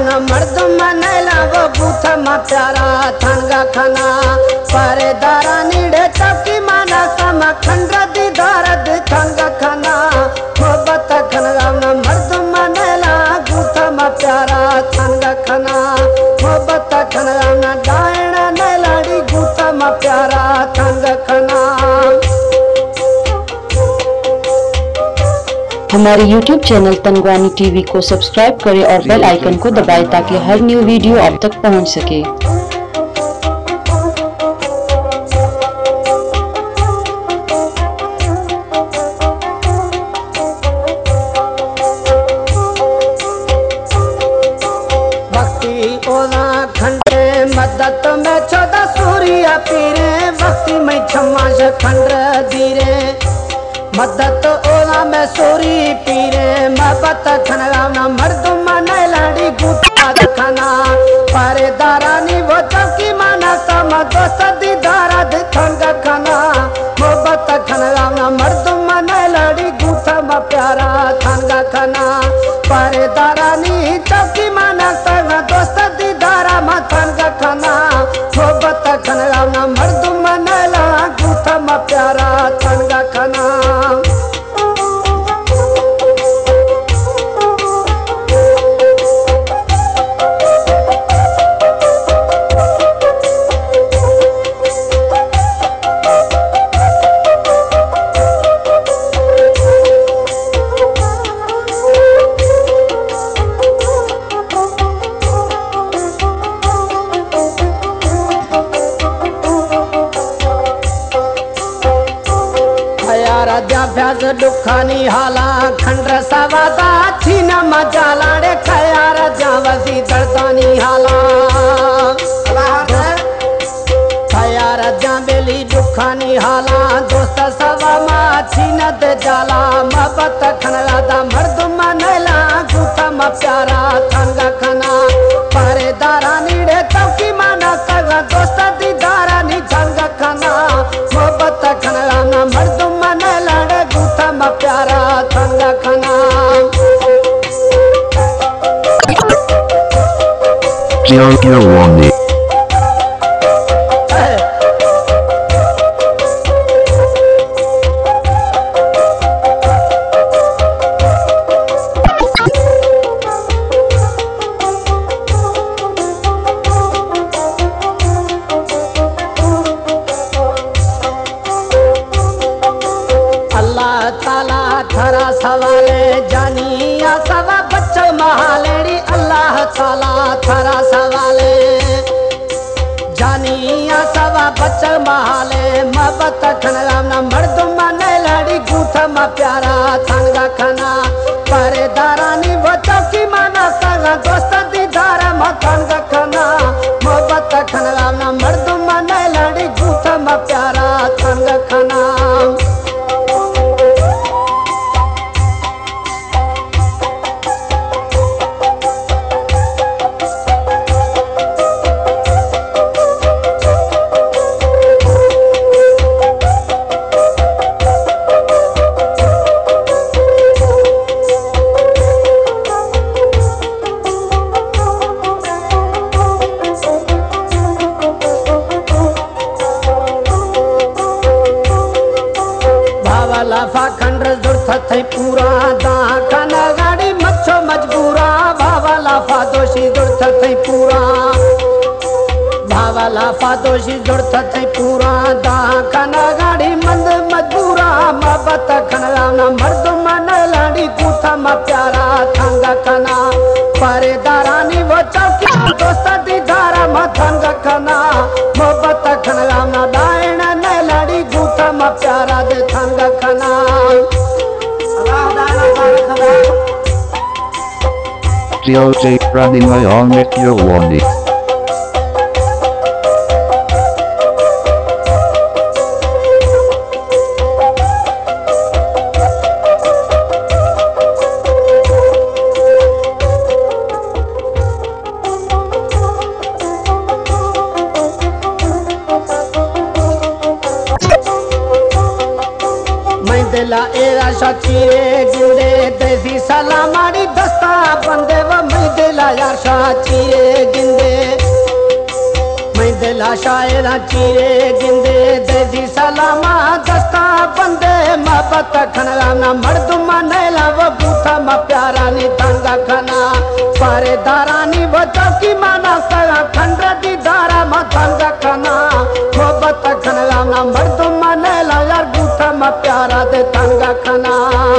न मर्द मनैला वो बूथ मा प्यारा थनगा खना परे दारा नीड़े चौकी माना कम खंड दीदार थंगा खना मोहब्बत खनगा न मर्द मनैला बूथ मा प्यारा थनगा खना मोहब्बत खनगा न डायण नैलाड़ी बूथ मा प्यारा थंगा खना। हमारे YouTube चैनल तनगवानी टीवी को सब्सक्राइब करें और बेल आइकन को दबाएं ताकि हर न्यू वीडियो आप तक पहुंच सके। भक्ति ओला खंडे मदद में 14 सूर्य पीरे भक्ति में क्षमा खंड धीरे मदद ओला में सूरी पीरे मोहब्बत खनगा न मर्द मनैलाड़ी गुटा खना परे दारानी वो चौकी माना कम दोस्त दीदारा थंग खना मोहब्बत खनगा न मर्द मनैलाड़ी गुटा म प्यारा थंग खना परे दारानी चौकी माना कम दोस्त दीदारा म थंग खना मोहब्बत खनगा न मर्द मनैला गुटा म प्यारा थंग खना। राजाभ्यास दुखानी हाला खंड सवादा छीन मजा लाड़े खया राजावसी दर्दानी हाला खया राजा बेली दुखानी हाला दोस्त सवा मा छीन दे जाला मोहब्बत खनगा दा मर्द मनैला गुथा म प्यारा थंगा खना परे दारा नीड़े चौकी माना कगा दोस्त दीदारा नी थंगा खना मोहब्बत खनगा न मर्द प्यारा थंगा खना। Tnagwani थरा सवाले जानिया सवा बच्चों महालेड़ी अल्लाह ताला थरा सवाले जानिया सवा बच्चों महाले मोहब्बत खनगा न मर्द मनैलाड़ी गुथा म प्यारा थंगा खना परे दारानी वो चौकी माना संगा दोस्त दीदारा म थंगा खना मोहब्बत खनगा न मर्द मनैलाड़ी गुथा म प्यारा थंगा खना। लाफा खंड जुर्थ थई पूरा दा खाना गाड़ी मच्छो मजबूरा भावा लाफा दोषी जुर्थ थई पूरा भावा लाफा दोषी जुर्थ थई पूरा दा खाना गाड़ी मंद मजबूरा मोहब्बत खनगा न मर्द मनैलाड़ी गुथा म प्यारा थंगा खना परे दारानी वो चौकी दोस्त दीदारा म थंगा खना मोहब्बत खनगा न डायण नैलाड़ी गुथा म प्यारा दे थंगा खना। DJ Pranima Tnagwani दिला एरा शकीरे गिरे देसी सलामाड़ी दस्ता बंदे व मैं दिला यार दिलाशा चीरे गिंदे मैं दिलाशा एदा चीरे गिंदे देदी सलामा दस्ता बंदे मोहब्बत खनगाना मर्दुमा नैला वो बूथा मा प्यारा नी तंगा खना पारे दारानी वो चौकी माना सगा खंडा दी दारा मा तंगा खना मोहब्बत खनगाना मर्दुमा नैला यार बूथा मा प्यारा दे तंगा खना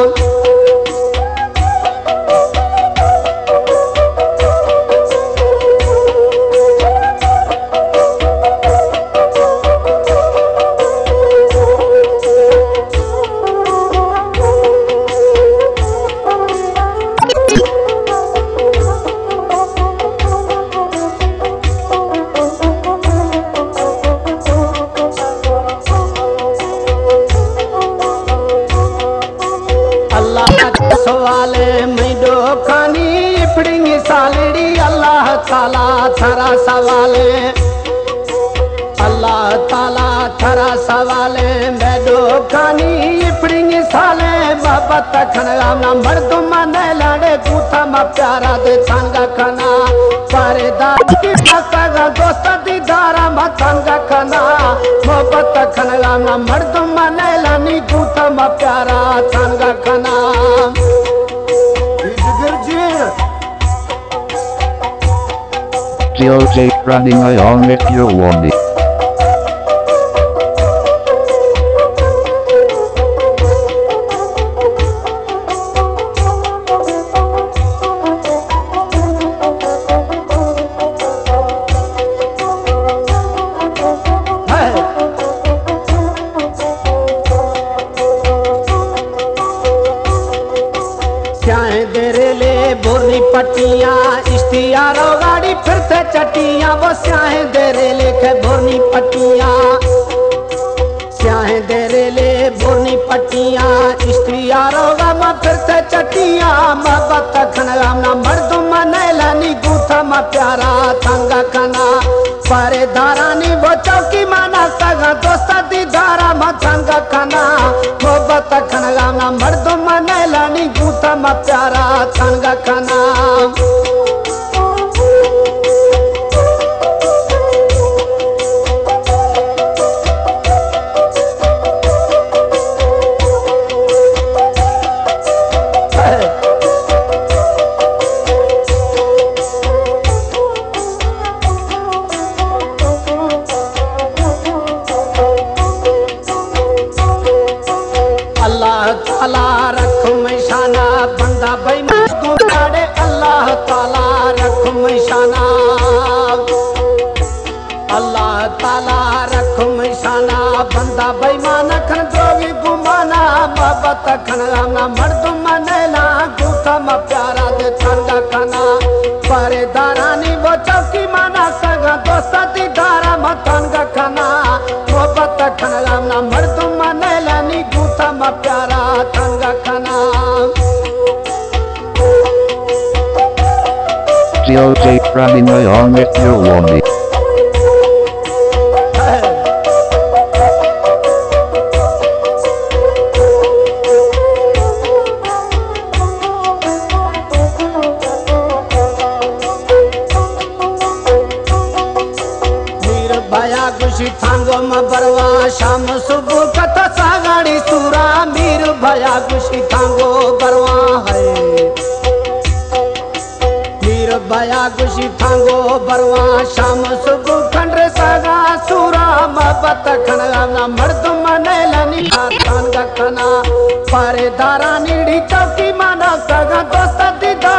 सवाले मैडो खानी इपड़िंगी सालड़ी अल्लाह ताला थरा सवाले अल्लाह ताला थरा सवाले मैडो खानी इपड़िंगी साले मोहब्बत खनगाना मर्दुमा ने लाड़े बूथा मा प्यारा दे तंगा खना पारे दार की सगा दोस्त दी दारा मा तंगा खना मोहब्बत खनगाना मर्दुमा ने लानी बूथा मा प्यारा तंगा खना DJ running on with your warning. बोली पट्टियां इश्तियारो गाड़ी फिर से चटियां वो स्याहे देरे लेके बोनी पट्टियां स्याहे देरे ले बोनी पट्टियां इश्तियारो गामा फिर से चटियां मोहब्बत खनगाना मर्दुमा नैलानी गूथा मा प्यारा तंगा खना पारे दारानी वो चौकी माना सगा दोस्ता दी दारा मा तंगा खना मोहब्बत खनगाना मर्दुमा नैलानी गूथा मा प्यारा तंगा खना अल्लाह ताला रखम शाना बंदा बेईमान को काड़े अल्लाह ताला रखम शाना अल्लाह ताला रखम शाना बंदा बेईमान खन द्रोगी गुमाना मोहब्बत खनगाना मर्दुमा नैला गूथा मा प्यारा दे तंगा खना पारे दारानी वो चौकी माना सगा दोस्ता दी दारा मा तंगा खना मोहब्बत खनगाना मर्दुमा नैला नी गूथा मा प्यारा तंगा खना DJ running on with your warning. भया खुशी थांगो मा बरवा शाम सुबह कथा सागाड़ी सूरा मीर भया खुशी थांगो बरवा है मीर भया खुशी थांगो बरवा शाम सुबह खंडरे सागा सूरा मोहब्बत खनगाना मर्दुमा नैलानी तंगा खना पारे दारा नीड़ी चौकी माना सगा दोस्ता दी